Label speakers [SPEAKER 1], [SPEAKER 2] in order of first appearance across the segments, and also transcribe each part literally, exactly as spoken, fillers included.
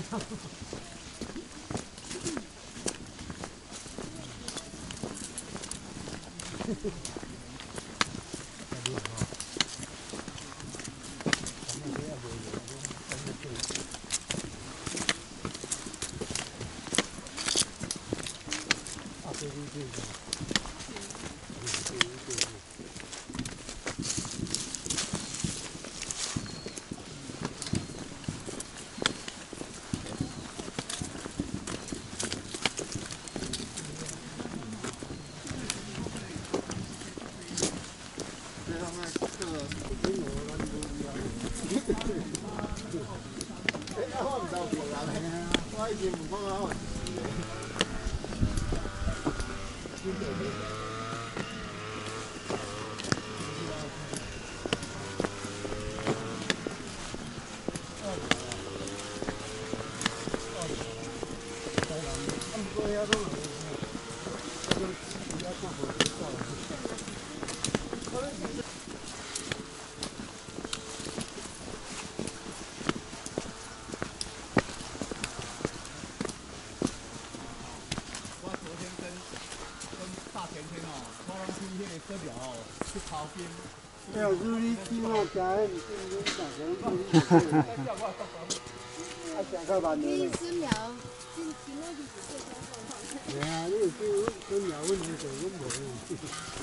[SPEAKER 1] 哎呦，如你今晚加的，你今晚加的，啊，加个万
[SPEAKER 2] 你
[SPEAKER 1] 了。
[SPEAKER 2] 孙苗，今今我就是最高状况。
[SPEAKER 1] 对啊，你有叫孙苗，阮就做阮无。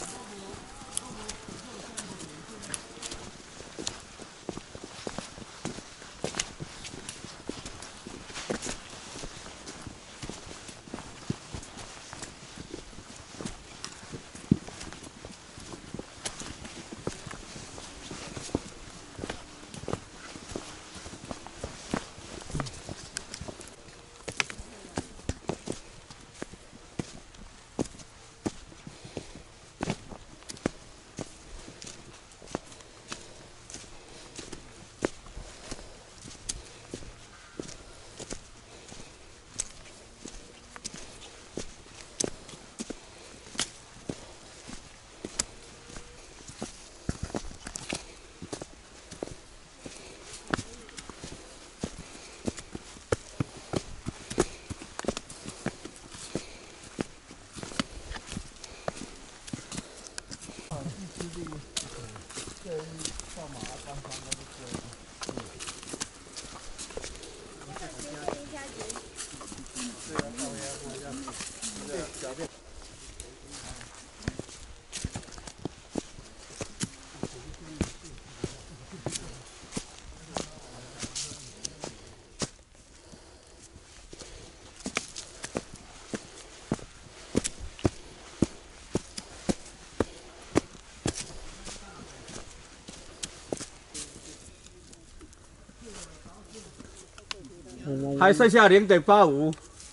[SPEAKER 3] 还剩下零点八五，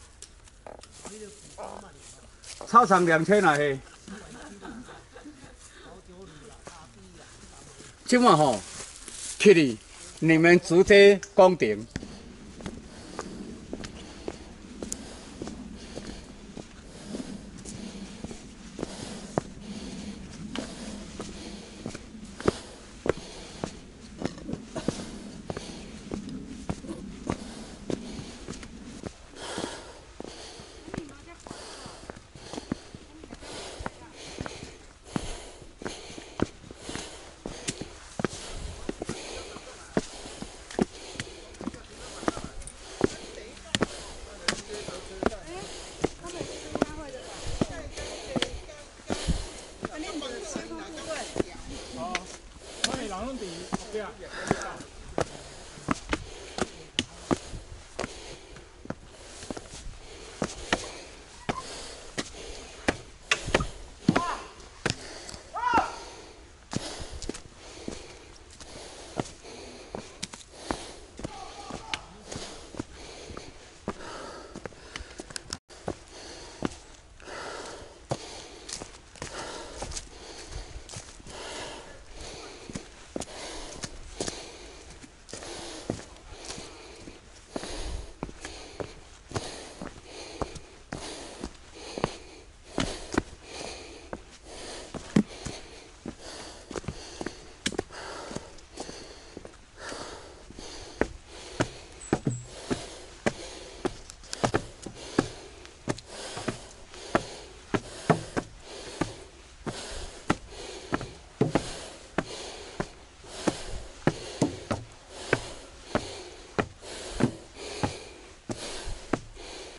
[SPEAKER 3] 操场两千啊嘿。今晚吼，去你你们直接攻顶。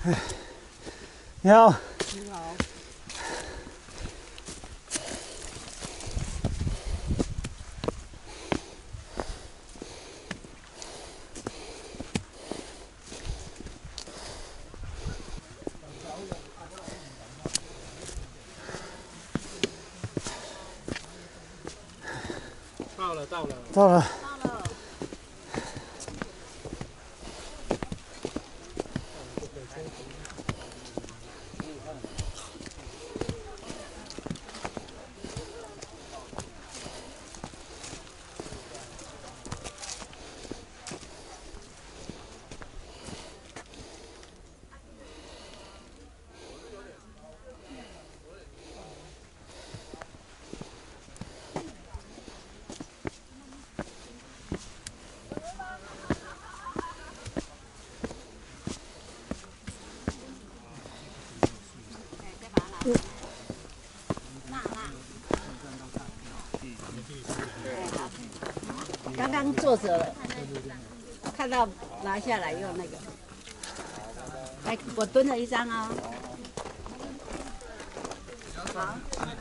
[SPEAKER 1] 你好。
[SPEAKER 4] 你好。到了，到了，
[SPEAKER 1] 到了。
[SPEAKER 2] 到了。刚刚坐着了，看到拿下来又那个，来，我蹲了一张哦。好。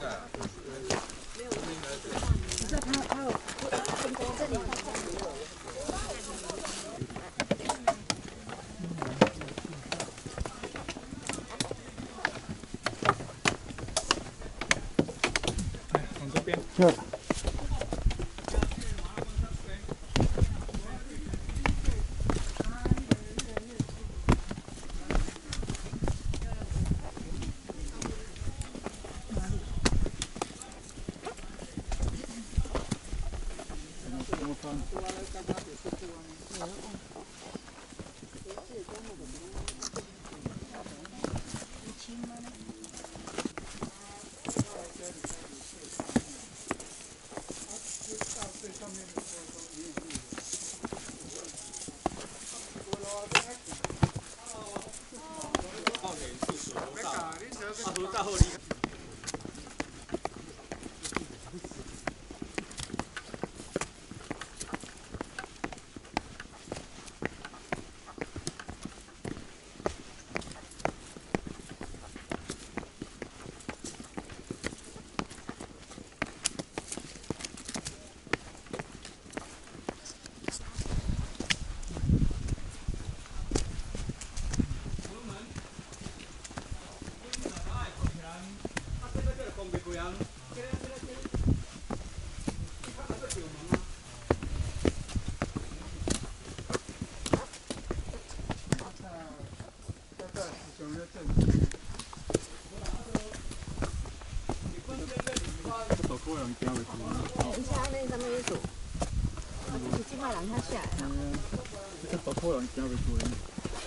[SPEAKER 2] 你说他他有这里。
[SPEAKER 4] 往这边。
[SPEAKER 1] 是。
[SPEAKER 2] 一下那上面有数，你尽快让它下来。
[SPEAKER 4] 这个可能交袂出去。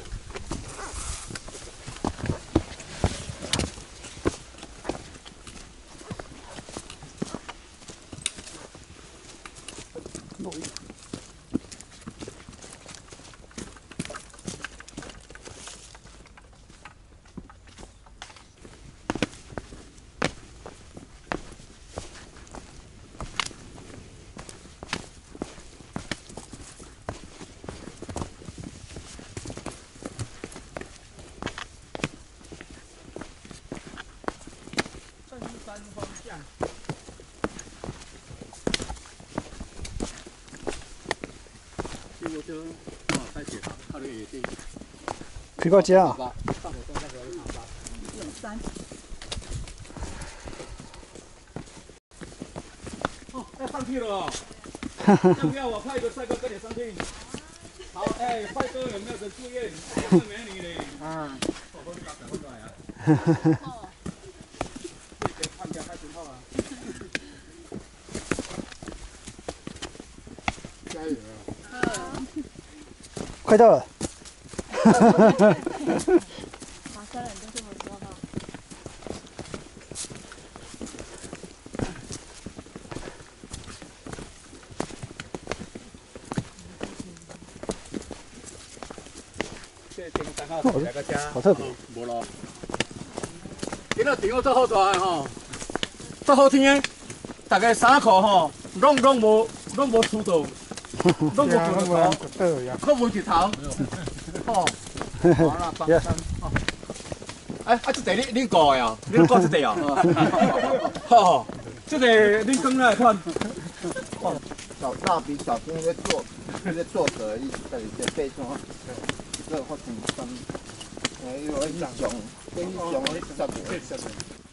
[SPEAKER 4] 山方向。结果就哇，太铁了，靠那个野地。
[SPEAKER 1] 皮包夹啊。
[SPEAKER 4] 上火车那个长沙。
[SPEAKER 2] 有山。
[SPEAKER 4] 哦，要上去了哦。要不要我派一个帅哥跟你上去？好，哎，帅哥有没有人住院？有美女嘞。啊。我帮你打电话过来啊。哦。看家开信号啊。加油啊！
[SPEAKER 1] 快到了。
[SPEAKER 2] 华山人都这么说哈。
[SPEAKER 1] 好特别。
[SPEAKER 4] 无咯。今仔场做好大个吼，做好天个，大家衫裤吼，拢拢无拢无出动，拢无过头，拢无日头，吼，好啦，放心，吼。
[SPEAKER 3] 哎，啊，这题你你教的啊？你教这题啊？吼，这题你讲来看。
[SPEAKER 5] 小蜡笔小新在做，在作者一在在背诵，这个发成三，还有一种，一种十个。